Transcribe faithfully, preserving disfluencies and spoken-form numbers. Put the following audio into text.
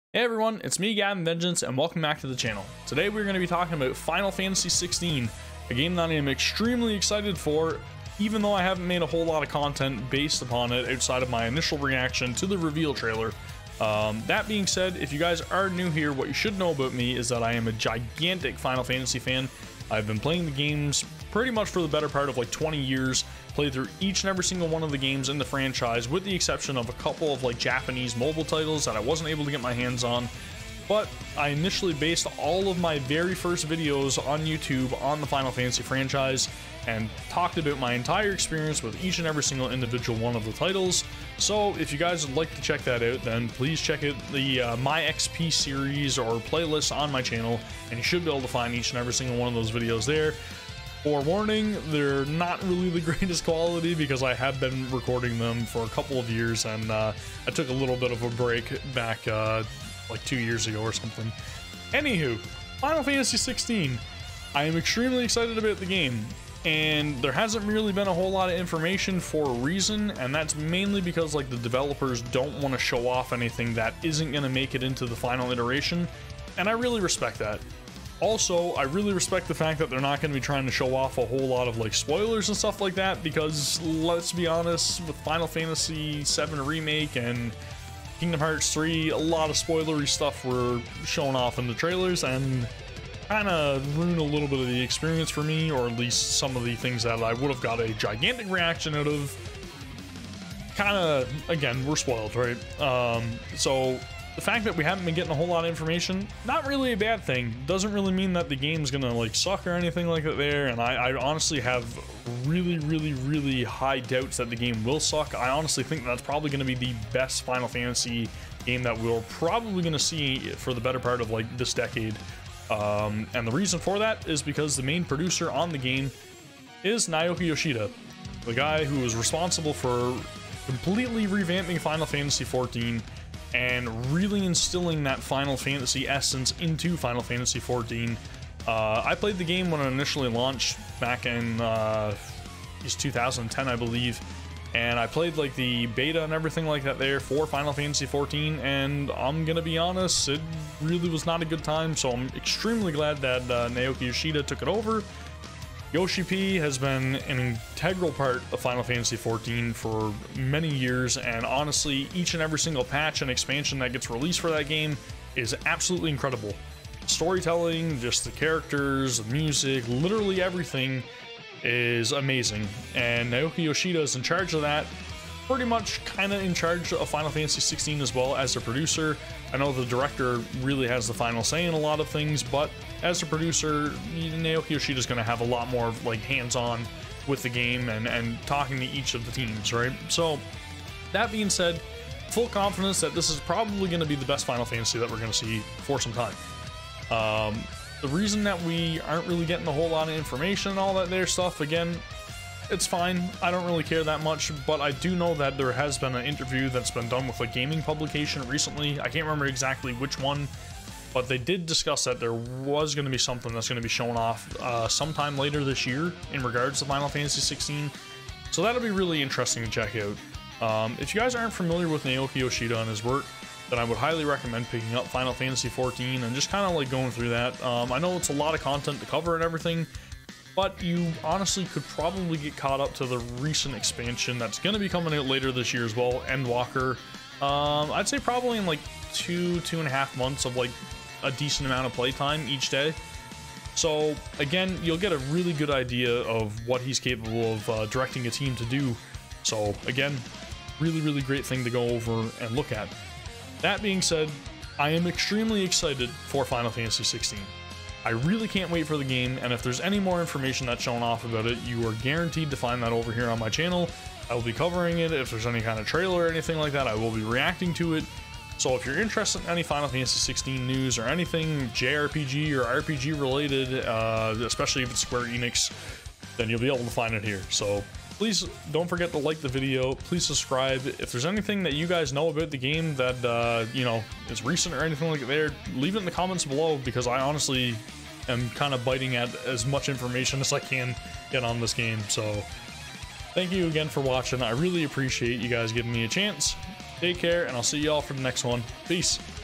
Hey everyone, it's me Gavin Vengeance and welcome back to the channel. Today we're going to be talking about Final Fantasy sixteen, a game that I am extremely excited for, even though I haven't made a whole lot of content based upon it outside of my initial reaction to the reveal trailer. Um, that being said, if you guys are new here, what you should know about me is that I am a gigantic Final Fantasy fan. I've been playing the games pretty much for the better part of like twenty years, played through each and every single one of the games in the franchise with the exception of a couple of like Japanese mobile titles that I wasn't able to get my hands on. But I initially based all of my very first videos on YouTube on the Final Fantasy franchise and talked about my entire experience with each and every single individual one of the titles. So if you guys would like to check that out, then please check out the uh, My X P series or playlist on my channel, and you should be able to find each and every single one of those videos there. Forewarning, they're not really the greatest quality because I have been recording them for a couple of years, and uh, I took a little bit of a break back uh, like two years ago or something. Anywho, Final Fantasy sixteen. I am extremely excited about the game, and there hasn't really been a whole lot of information for a reason, and that's mainly because like the developers don't want to show off anything that isn't going to make it into the final iteration, and I really respect that. Also, I really respect the fact that they're not going to be trying to show off a whole lot of like spoilers and stuff like that, because let's be honest, with Final Fantasy seven Remake and Kingdom Hearts three, a lot of spoilery stuff were shown off in the trailers and kind of ruined a little bit of the experience for me, or at least some of the things that I would have got a gigantic reaction out of. Kind of, again, we're spoiled, right? Um, so the fact that we haven't been getting a whole lot of information, not really a bad thing. Doesn't really mean that the game's gonna like suck or anything like that there, and I, I honestly have really, really, really high doubts that the game will suck. I honestly think that's probably gonna be the best Final Fantasy game that we're probably gonna see for the better part of like this decade. Um, and the reason for that is because the main producer on the game is Naoki Yoshida, the guy who was responsible for completely revamping Final Fantasy fourteen and really instilling that Final Fantasy essence into Final Fantasy fourteen. Uh, I played the game when it initially launched back in uh, two thousand ten, I believe, and I played like the beta and everything like that there for Final Fantasy fourteen, and I'm gonna be honest, it really was not a good time, so I'm extremely glad that uh, Naoki Yoshida took it over. Yoshi P has been an integral part of Final Fantasy fourteen for many years, and honestly, each and every single patch and expansion that gets released for that game is absolutely incredible. Storytelling, just the characters, the music, literally everything is amazing, and Naoki Yoshida is in charge of that, pretty much kind of in charge of Final Fantasy sixteen as well as a producer. I know the director really has the final say in a lot of things, but as a producer, Naoki Yoshida is going to have a lot more like hands-on with the game and, and talking to each of the teams, right? So that being said, full confidence that this is probably going to be the best Final Fantasy that we're going to see for some time. Um, the reason that we aren't really getting a whole lot of information and all that there stuff, again, it's fine. I don't really care that much, but I do know that there has been an interview that's been done with a gaming publication recently. I can't remember exactly which one, but they did discuss that there was going to be something that's going to be shown off uh, sometime later this year in regards to Final Fantasy sixteen. So that'll be really interesting to check out. Um, if you guys aren't familiar with Naoki Yoshida and his work, then I would highly recommend picking up Final Fantasy fourteen and just kind of like going through that. Um, I know it's a lot of content to cover and everything, but you honestly could probably get caught up to the recent expansion that's going to be coming out later this year as well, Endwalker. Um, I'd say probably in like two, two and a half months of like a decent amount of playtime each day. So again, you'll get a really good idea of what he's capable of uh, directing a team to do. So again, really, really great thing to go over and look at. That being said, I am extremely excited for Final Fantasy sixteen. I really can't wait for the game, and if there's any more information that's shown off about it, you are guaranteed to find that over here on my channel. I will be covering it. If there's any kind of trailer or anything like that, I will be reacting to it. So if you're interested in any Final Fantasy sixteen news or anything J R P G or R P G related, uh, especially if it's Square Enix, then you'll be able to find it here. So please don't forget to like the video, please subscribe. If there's anything that you guys know about the game that, uh, you know, is recent or anything like that there, leave it in the comments below, because I honestly am kind of biting at as much information as I can get on this game. So thank you again for watching. I really appreciate you guys giving me a chance. Take care, and I'll see you all for the next one. Peace.